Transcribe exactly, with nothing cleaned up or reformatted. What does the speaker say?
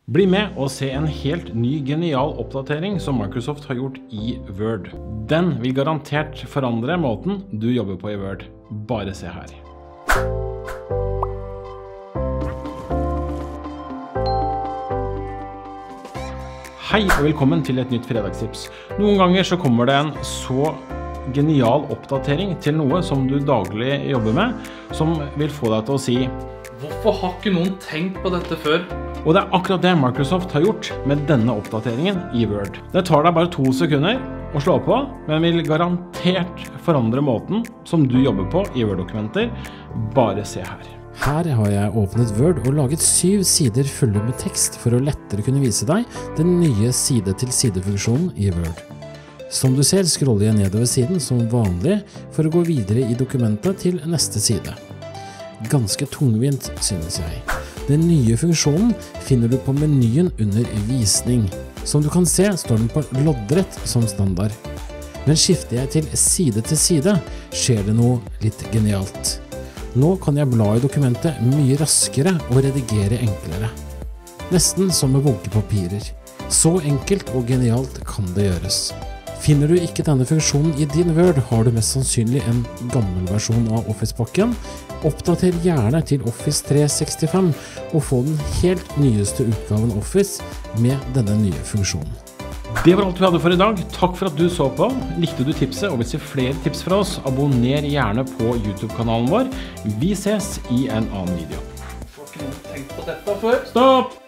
Bli med og se en helt ny genial oppdatering som Microsoft har gjort i Word. Den vil garantert forandre måten du jobber på i Word. Bare se her. Hei og velkommen til et nytt fredagstips. Noen ganger så kommer det en så genial oppdatering til noe som du daglig jobber med, som vil få deg til å si: hvorfor har ikke noen tenkt på dette før? Og det er akkurat det Microsoft har gjort med denne oppdateringen i Word. Det tar deg bare to sekunder å slå på, men vil garantert forandre måten som du jobber på i Word-dokumenter. Bare se her. Her har jeg åpnet Word og laget syv sider fulle med tekst for å lettere kunne vise deg den nye side-til-side-funksjonen i Word. Som du ser scroller jeg nedover siden som vanlig for å gå videre i dokumentet til neste side. Ganske tungvint, synes jeg. Den nye funksjonen finner du på menyen under visning. Som du kan se står den på loddrett som standard. Men skifter jeg til side til side, skjer det noe litt genialt. Nå kan jeg bla i dokumentet mye raskere og redigere enklere. Nesten som med bunke papirer. Så enkelt og genialt kan det gjøres. Finner du ikke denne funksjonen i din Word, har du mest sannsynlig en gammel versjon av Office-pakken. Oppdater gjerne til Office tre sekstifem og få den helt nyeste utgaven Office med denne nye funksjonen. Det var alt vi hadde for i dag. Takk for at du så på. Likte du tipset og vil se flere tips fra oss, abonner gjerne på YouTube-kanalen vår. Vi ses i en annen video. Hvorfor har ikke noen tenkt på dette før? Stopp!